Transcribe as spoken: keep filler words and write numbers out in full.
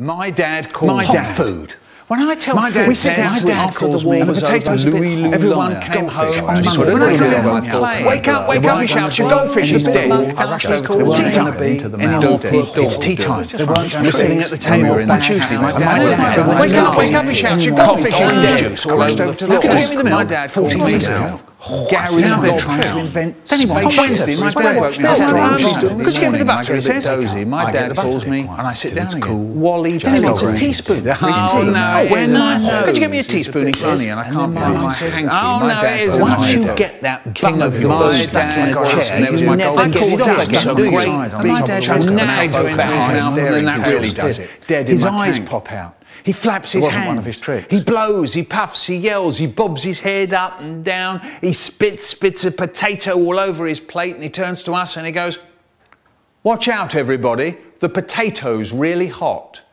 My dad calls My hot dad. food. When I tell My dad we sit down says after after the the war war was was potatoes over, a bit, Louis Lou everyone Lion. came Goldfish home on on Monday. Monday. When I When I come come home, home, I play. wake up, wake up, and shout, your goldfish is dead. I rushed over to the It's tea tea time. time. It's tea time. We're sitting at the table on Tuesday. My and dad my was dad, like, wake up, wake up, and shout, your goldfish is dead. All over the floor. Give me the milk. My dad forty called me minutes out. ago. Gary Now they're Goldfish. trying to invent Then he on spaceships. Wednesday, my dad woke me up. Could you get me the butter? He says. Dozy. My I get dad the butter calls me, and I sit down it's again. cool. Wally Then he wants a Dozy. teaspoon. Oh, Oh, no, no, it when isn't. I No, Could you get me a it's teaspoon? He just says. funny, and I And can't then find my my says, hanky. oh, My no, dad it isn't. calls Once me you the get that king button of of your yours my stuck in dad your was- chair, and it was you my never goldfish get it off dad again. some Great great big my dad chunk took of a potato potato into his back mouth, there and then in that tail really does does it. it. Dead in His my eyes tank. pop out. He flaps his wasn't hand. one of his tricks. He blows, he puffs, he yells, he bobs his head up and down. He spits, spits a potato all over his plate, and he turns to us and he goes, "Watch out, everybody. The potato's really hot."